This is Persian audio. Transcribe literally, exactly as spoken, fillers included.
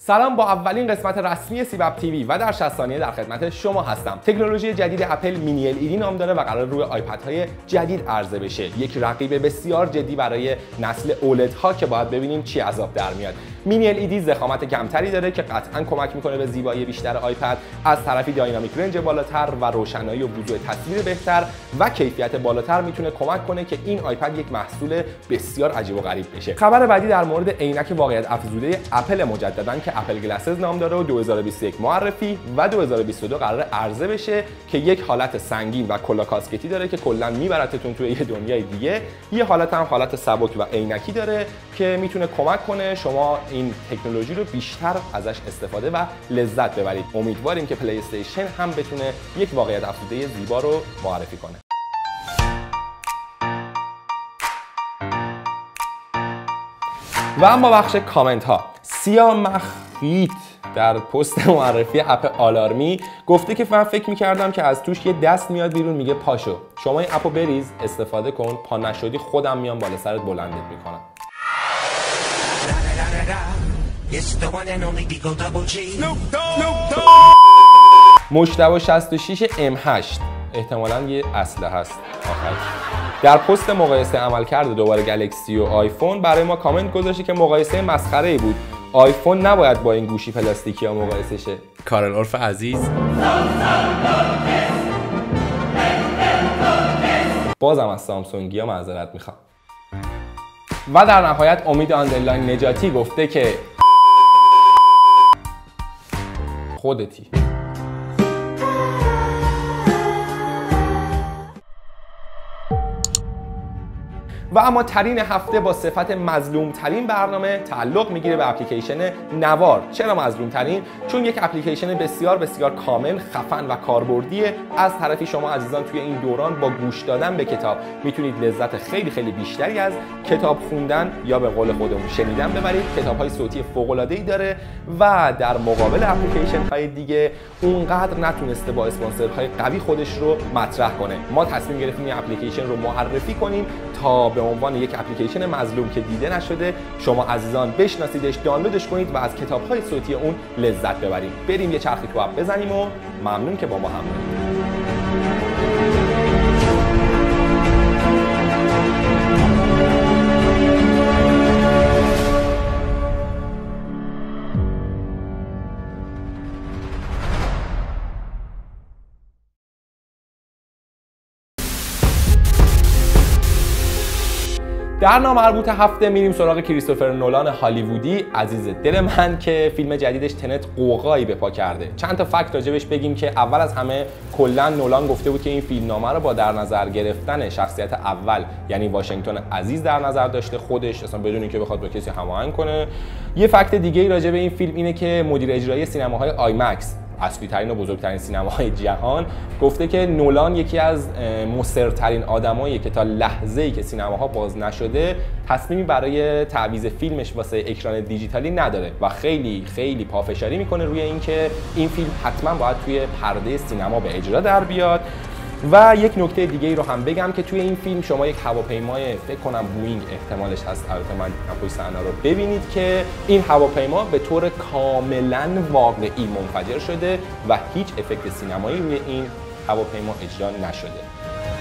سلام، با اولین قسمت رسمی سیبپ تیوی و در شصت ثانیه در خدمت شما هستم. تکنولوژی جدید اپل مینی ال ای دی نام داره و قرار روی آیپدهای جدید عرضه بشه. یک رقیب بسیار جدی برای نسل اولد ها که باید ببینیم چی از آب در میاد. مینی ال ای دی ضخامت کمتری داره که قطعا کمک میکنه به زیبایی بیشتر آیپد، از طرفی داینامیک رنج بالاتر و روشنایی و وضوح تصویر بهتر و کیفیت بالاتر میتونه کمک کنه که این آیپد یک محصول بسیار عجیب و غریب بشه. خبر بعدی در مورد عینک واقعیت افزوده اپل مجدداً که اپل گلاسز نام داره و دو هزار و بیست و یک معرفی و دو هزار و بیست و دو قرار عرضه بشه که یک حالت سنگین و کلا کاسکتی داره که کلا میبرتتون توی یه دنیای دیگه. یه حالت هم حالت سبک و عینکی داره که میتونه کمک کنه شما این تکنولوژی رو بیشتر ازش استفاده و لذت ببرید. امیدواریم که پلی استیشن هم بتونه یک واقعیت افزوده زیبا رو معرفی کنه. و اما بخش کامنت ها. سیا مخفیت در پست معرفی اپ آلارمی گفته که من فکر میکردم که از توش یه دست میاد بیرون میگه پاشو، شما این اپو بریز استفاده کن، پا نشدی خودم میام بالا سرت بلندت میکنم. مجتبی شصت و شش ام هشت احتمالاً یه اسلحه هست آخر. در پست مقایسه عملکرد دوباره گلکسی و آیفون برای ما کامنت گذاشته که مقایسه مسخره‌ای بود. آیفون نباید با این گوشی پلاستیکی ها مقایسه شه. کارل عرف عزیز بازم از سامسونگی ها معذرت میخوام. و در نهایت امید آندرلاین نجاتی گفته که خودتی. و اما ترین هفته با صفت مظلوم ترین برنامه تعلق میگیره به اپلیکیشن نوار. چرا مظلوم ترین؟ چون یک اپلیکیشن بسیار بسیار کامل، خفن و کاربردیه. از طرفی شما عزیزان توی این دوران با گوش دادن به کتاب میتونید لذت خیلی خیلی بیشتری از کتاب خوندن یا به قول خودمون شنیدن ببرید. کتاب‌های صوتی فوق‌العاده‌ای داره و در مقابل اپلیکیشن های دیگه اونقدر نتونسته با اسپانسرهای قوی خودش رو مطرح کنه. ما تصمیم گرفتیم این اپلیکیشن رو معرفی کنیم تا به عنوان یک اپلیکیشن مظلوم که دیده نشده شما عزیزان بشناسیدش، دانلودش کنید و از کتاب‌های صوتی اون لذت ببرید. بریم یه چرخی تو اپ بزنیم و ممنون که با ما همراهید. در نامربوط هفته میریم سراغ کریستوفر نولان هالیوودی عزیز دل من که فیلم جدیدش تنت قوقایی به پا کرده. چند تا فکت راجبش بگیم که اول از همه کلا نولان گفته بود که این فیلمنامه رو با در نظر گرفتن شخصیت اول یعنی واشنگتن عزیز در نظر داشته، خودش اصلا بدون اینکه بخواد با کسی هماهنگ کنه. یه فکت دیگه ای راجب این فیلم اینه که مدیر اجرایی سینماهای آیمکس، اصلی ترین و بزرگترین سینماهای جهان، گفته که نولان یکی از مصرترین آدماییه که تا لحظه‌ای که سینماها باز نشده تصمیمی برای تعویض فیلمش واسه اکران دیجیتالی نداره و خیلی خیلی پافشاری میکنه روی اینکه این فیلم حتما باید توی پرده سینما به اجرا در بیاد. و یک نکته دیگه ای رو هم بگم که توی این فیلم شما یک هواپیمای فکر کنم بوئینگ احتمالش هست، البته من پشت صحنه رو ببینید که این هواپیما به طور کاملا واقعی منفجر شده و هیچ افکت سینمایی روی این هواپیما اجرا نشده.